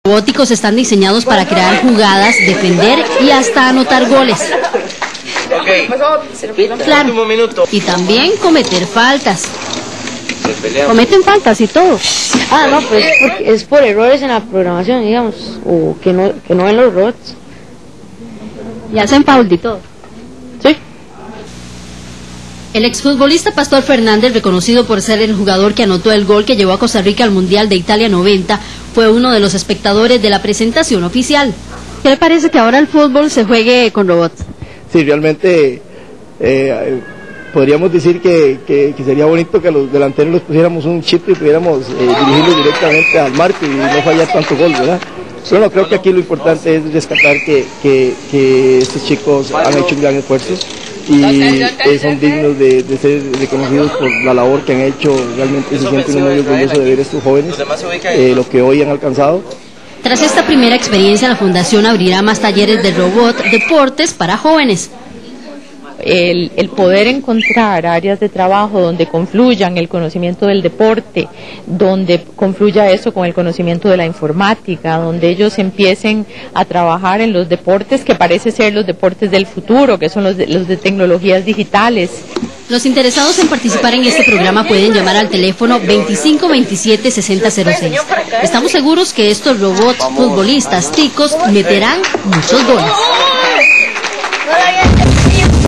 robóticos están diseñados para crear jugadas, defender y hasta anotar goles. Claro, y también cometer faltas. Cometen faltas y todo. No, pues es por errores en la programación, digamos, o que no ven los robots. Y hacen foul y todo. Sí. El exfutbolista Pastor Fernández, reconocido por ser el jugador que anotó el gol que llevó a Costa Rica al Mundial de Italia 90, fue uno de los espectadores de la presentación oficial. ¿Qué le parece que ahora el fútbol se juegue con robots? Sí, realmente podríamos decir que sería bonito que a los delanteros les pusiéramos un chip y pudiéramos dirigirlos directamente al marco y no fallar tanto gol, ¿verdad? Pero no, creo que aquí lo importante es rescatar que estos chicos han hecho un gran esfuerzo y son dignos de ser reconocidos por la labor que han hecho. Realmente se siente uno muy orgulloso de ver a estos jóvenes, lo que hoy han alcanzado. Tras esta primera experiencia, la Fundación abrirá más talleres de robot deportes para jóvenes. El poder encontrar áreas de trabajo donde confluyan el conocimiento del deporte, donde confluya eso con el conocimiento de la informática, donde ellos empiecen a trabajar en los deportes que parece ser los deportes del futuro, que son los de tecnologías digitales. Los interesados en participar en este programa pueden llamar al teléfono 2527-6006. Estamos seguros que estos robots futbolistas ticos meterán muchos goles.